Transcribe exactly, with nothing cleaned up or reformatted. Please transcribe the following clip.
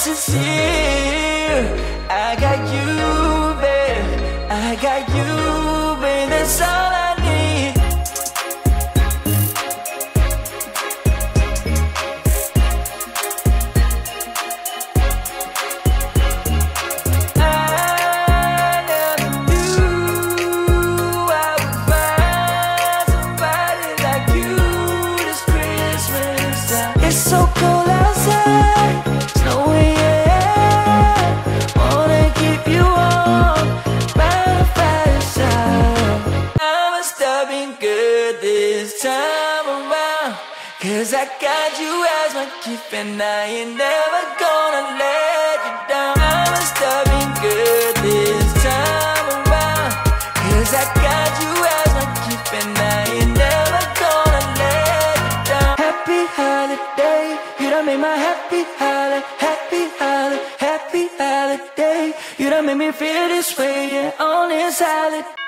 Christmas is here. I got you, babe. I got you, babe. That's all I need. I never knew I would find somebody like you this Christmas time. It's so cold outside, snowing, yeah. Wanna keep you warm by the fireside. I must have been good this time around, 'cause I got you as my gift and I ain't never gonna let you down. I must have been good this time around, 'cause I got you as my gift and I ain't never gonna let you down. Happy holiday, you done made my happy holiday, happy holiday, happy holiday. You done made me feel this way, yeah, on this holiday.